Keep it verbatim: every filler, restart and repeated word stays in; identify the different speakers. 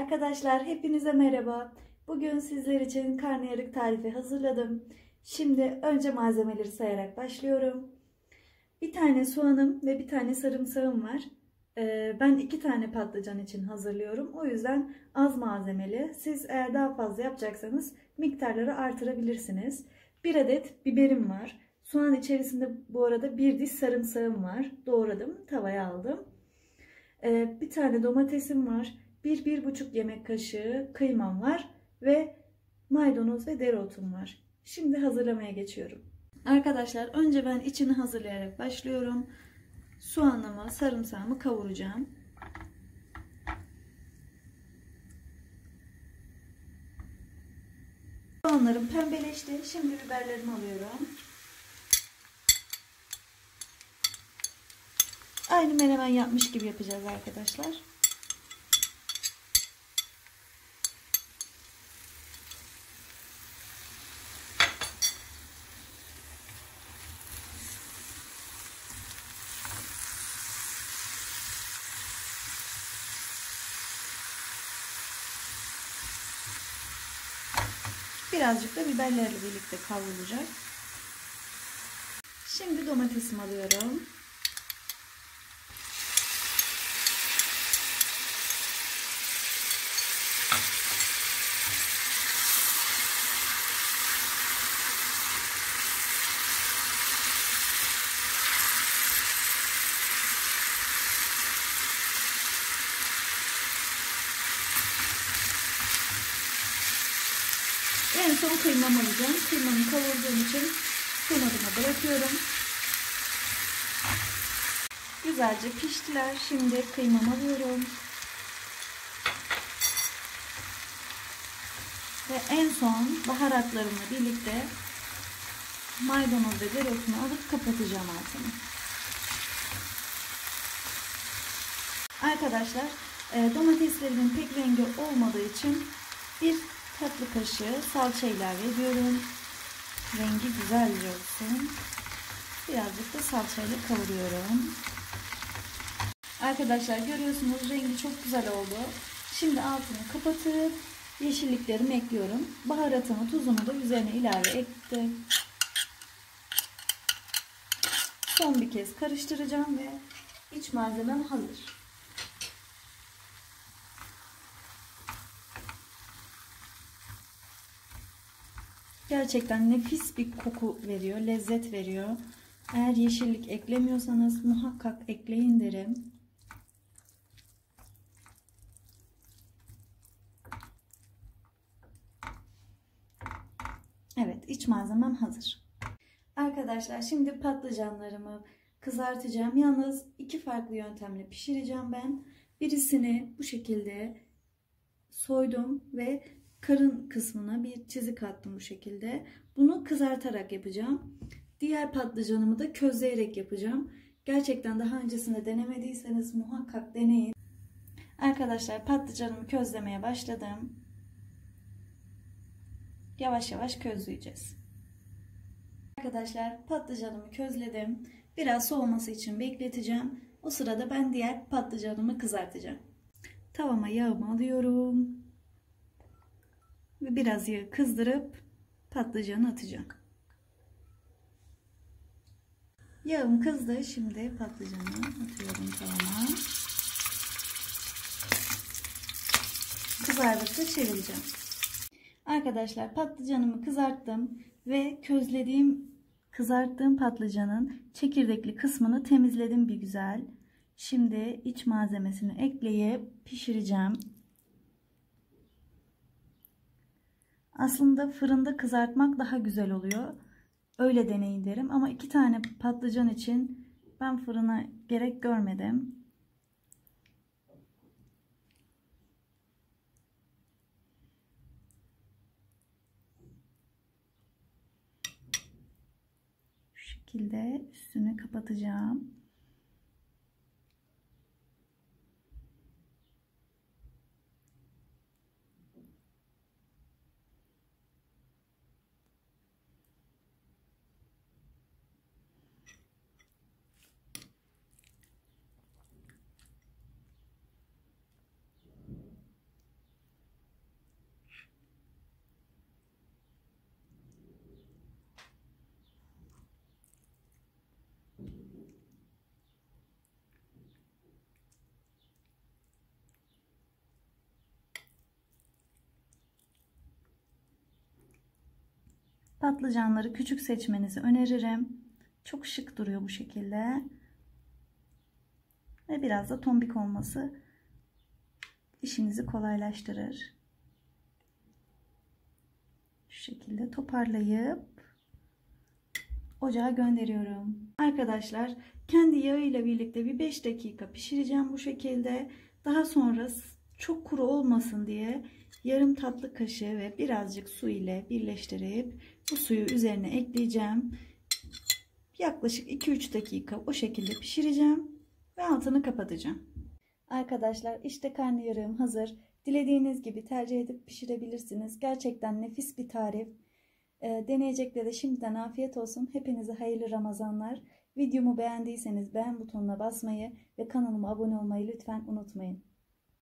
Speaker 1: Arkadaşlar hepinize merhaba. Bugün sizler için karnıyarık tarifi hazırladım. Şimdi önce malzemeleri sayarak başlıyorum. Bir tane soğanım ve bir tane sarımsağım var. Ee, ben iki tane patlıcan için hazırlıyorum. O yüzden az malzemeli. Siz eğer daha fazla yapacaksanız miktarları artırabilirsiniz. Bir adet biberim var. Soğan içerisinde bu arada bir diş sarımsağım var. Doğradım, tavaya aldım. Ee, bir tane domatesim var. bir bir buçuk yemek kaşığı kıymam var ve maydanoz ve dereotum var. Şimdi hazırlamaya geçiyorum. Arkadaşlar önce ben içini hazırlayarak başlıyorum. Soğanımı, sarımsağımı kavuracağım. Soğanlarım pembeleşti. Şimdi biberlerimi alıyorum. Aynı menemen yapmış gibi yapacağız arkadaşlar. Birazcık da biberlerle birlikte kavrulacak. Şimdi domatesimi alıyorum. En son kıymamı alacağım. Kıymamı kavurduğum için kıymadıma bırakıyorum. Güzelce piştiler. Şimdi kıymamı alıyorum. Ve en son baharatlarımla birlikte maydanoz ve dereotunu alıp kapatacağım altını. Arkadaşlar domateslerimin pek rengi olmadığı için bir tatlı kaşığı salça ilave ediyorum. Rengi güzelce olsun. Birazcık da salçayla kavuruyorum. Arkadaşlar görüyorsunuz rengi çok güzel oldu. Şimdi altını kapatıp yeşilliklerimi ekliyorum. Baharatımı, tuzumu da üzerine ilave ettim. Son bir kez karıştıracağım ve iç malzemem hazır. Gerçekten nefis bir koku veriyor, lezzet veriyor. Eğer yeşillik eklemiyorsanız muhakkak ekleyin derim. Evet, iç malzemem hazır. Arkadaşlar şimdi patlıcanlarımı kızartacağım. Yalnız iki farklı yöntemle pişireceğim ben. Birisini bu şekilde soydum ve karın kısmına bir çizik attım bu şekilde. Bunu kızartarak yapacağım. Diğer patlıcanımı da közleyerek yapacağım. Gerçekten daha öncesinde denemediyseniz muhakkak deneyin. Arkadaşlar patlıcanımı közlemeye başladım. Yavaş yavaş közleyeceğiz. Arkadaşlar patlıcanımı közledim. Biraz soğuması için bekleteceğim. O sırada ben diğer patlıcanımı kızartacağım. Tavama yağımı alıyorum. Ve biraz yağı kızdırıp patlıcanı atacağım. Yağım kızdı. Şimdi patlıcanı atıyorum tavama. Kızardıkça çevireceğim. Arkadaşlar patlıcanımı kızarttım ve közlediğim, kızarttığım patlıcanın çekirdekli kısmını temizledim bir güzel. Şimdi iç malzemesini ekleyip pişireceğim. Aslında fırında kızartmak daha güzel oluyor. Öyle deneyin derim. Ama iki tane patlıcan için ben fırına gerek görmedim. Şu şekilde üstünü kapatacağım. Patlıcanları küçük seçmenizi öneririm. Çok şık duruyor bu şekilde. Ve biraz da tombik olması işinizi kolaylaştırır. Şu şekilde toparlayıp ocağa gönderiyorum. Arkadaşlar kendi yağıyla birlikte bir beş dakika pişireceğim bu şekilde. Daha sonra çok kuru olmasın diye yarım tatlı kaşığı ve birazcık su ile birleştirip bu suyu üzerine ekleyeceğim. Yaklaşık iki üç dakika o şekilde pişireceğim ve altını kapatacağım. Arkadaşlar işte karnıyarığım hazır. Dilediğiniz gibi tercih edip pişirebilirsiniz. Gerçekten nefis bir tarif. E, deneyeceklere şimdiden afiyet olsun. Hepinize hayırlı Ramazanlar. Videomu beğendiyseniz beğen butonuna basmayı ve kanalıma abone olmayı lütfen unutmayın.